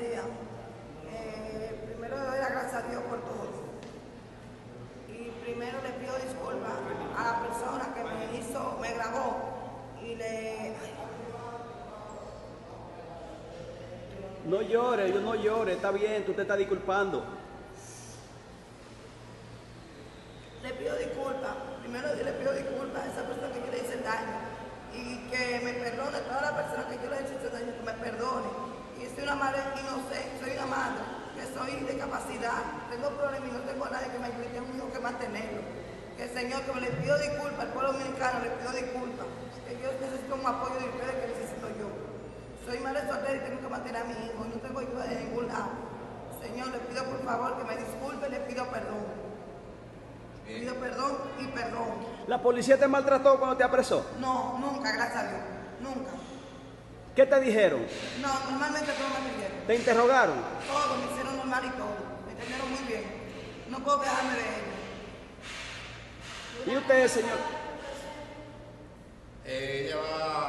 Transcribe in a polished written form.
días. Primero le doy las gracias a Dios por todo. Y primero le pido disculpas a la persona que me grabó y le... No llores, no llores, está bien, tú te estás disculpando. Le pido disculpas, primero le pido disculpas a esa persona que yo le hice el daño y que me perdone, toda la persona que yo le hice el daño, que me perdone. Y soy una madre inocente, soy una madre que soy de capacidad, tengo problemas y no tengo a nadie que me ayude, tengo un hijo que mantenerlo. Que Señor, que me le pido disculpas al pueblo dominicano, le pido disculpas, que yo necesito un apoyo de ustedes que necesito yo. Soy madre soltera y tengo que mantener a mi hijo, no tengo ayuda de ningún lado. Señor, le pido por favor que me disculpe, le pido perdón. Pido perdón y perdón. ¿La policía te maltrató cuando te apresó? No, nunca, gracias a Dios, nunca. ¿Qué te dijeron? No, normalmente todo me pidieron. ¿Te interrogaron? Todo, me hicieron normal y todo. Me entendieron muy bien. No puedo quejarme de ellos. ¿Y usted, señor? Ella va